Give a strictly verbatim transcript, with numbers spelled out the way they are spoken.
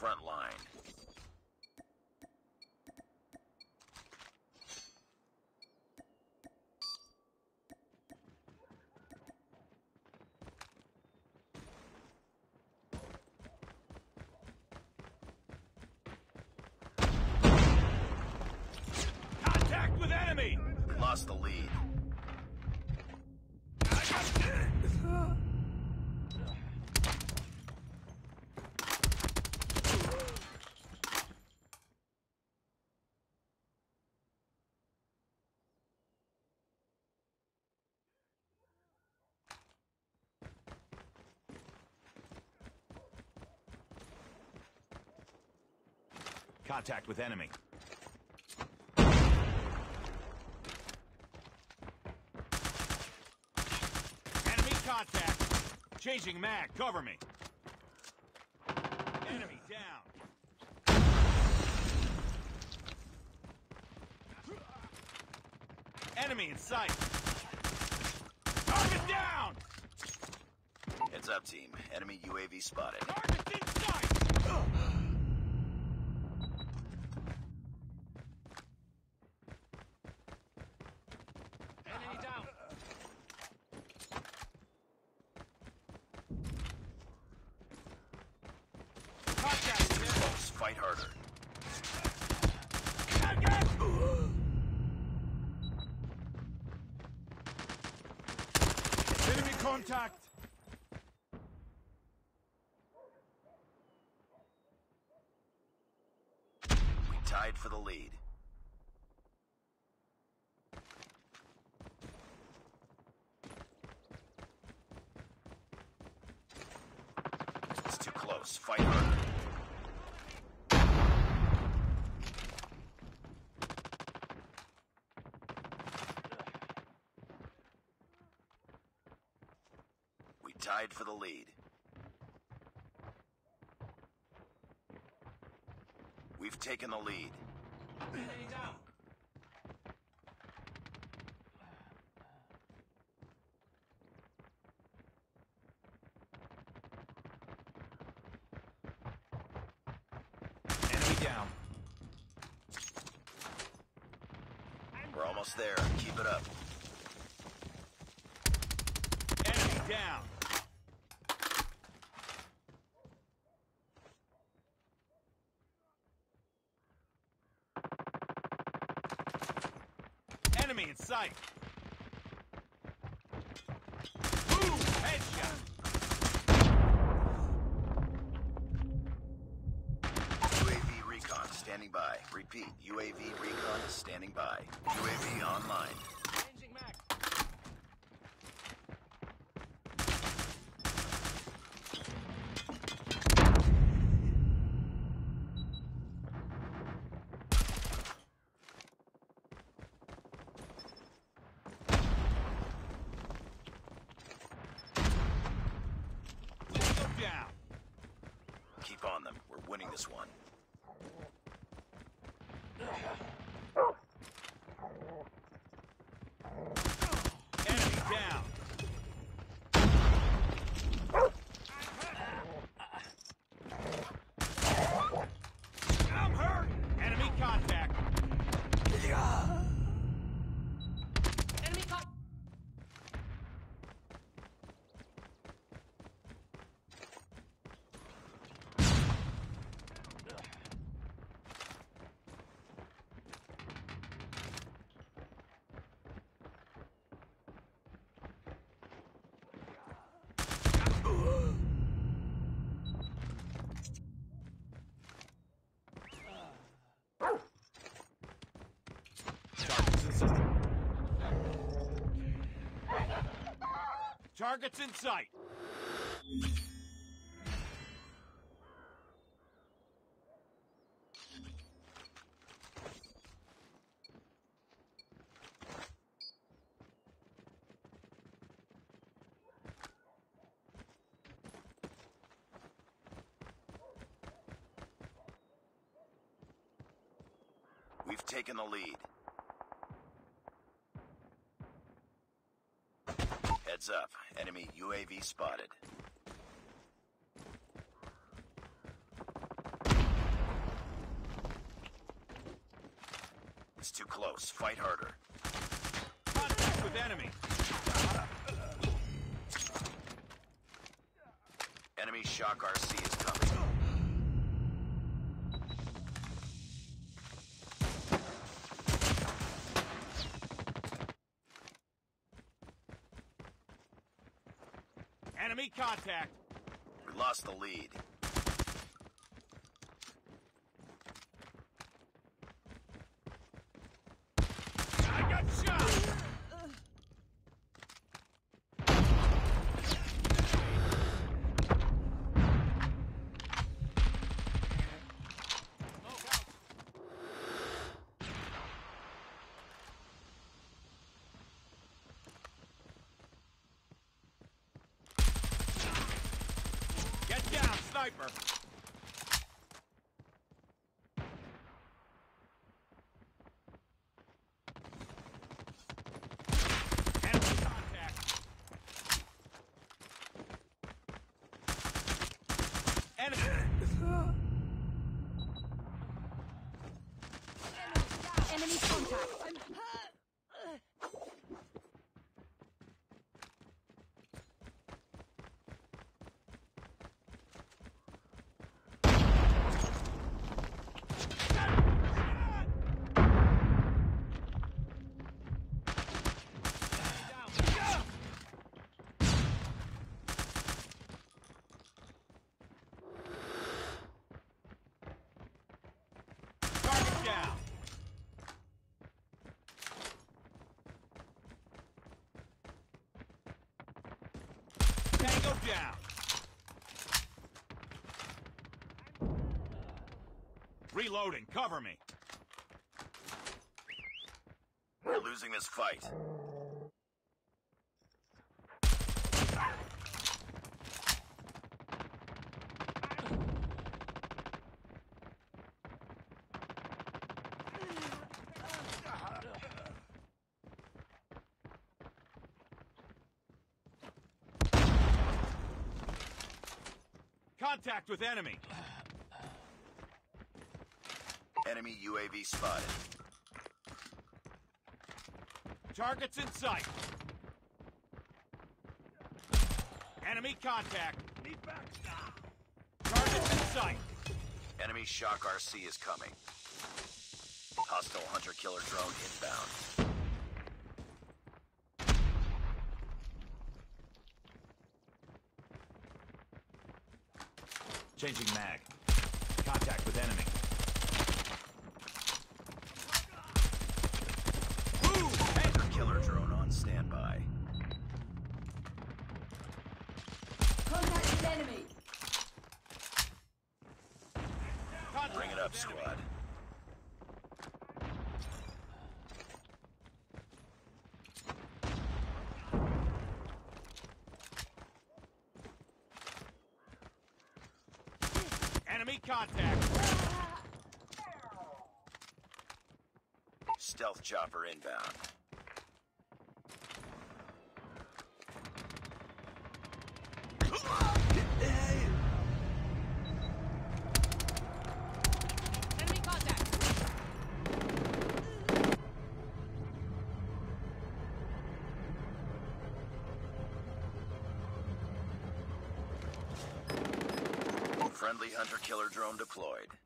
front line. Contact with enemy! We lost the lead. Contact with enemy. Enemy contact. Changing mag. Cover me. Enemy down. Enemy in sight. Target down. Heads up, team. Enemy U A V spotted. Target in sight. Enemy down. Contact here. Folks, fight harder. Enemy contact. We tied for the lead. It's too close. Fight harder. We tied for the lead. We've taken the lead. Enemy down. Enemy down. We're almost there. Keep it up. Enemy down. Enemy in sight. Boom! Headshot. U A V recon standing by. Repeat. U A V recon standing by. U A V online. Changing mag. Go down. Keep on them. We're winning this one. Enemy down. I'm hurt. Enemy contact. Enemy contact. Targets in sight. We've taken the lead. Heads up. Enemy U A V spotted. close. Fight harder. Contact with enemy. Enemy Shock R C is coming. Enemy contact. We lost the lead. I got shot. Get down, sniper. Enemy contact. Enemy. Enemy contact. Target down. Tango down. Reloading. Cover me. We're losing this fight. Contact with enemy. Enemy U A V spotted. Targets in sight. Enemy contact. Targets in sight. Enemy Shock R C is coming. Hostile hunter-killer drone inbound. Changing mag. Contact with enemy. Hunter-killer drone on standby. Contact with enemy. Contact Bring it up, with enemy. squad. Enemy contact. Stealth chopper inbound. Enemy contact. Friendly hunter-killer drone deployed.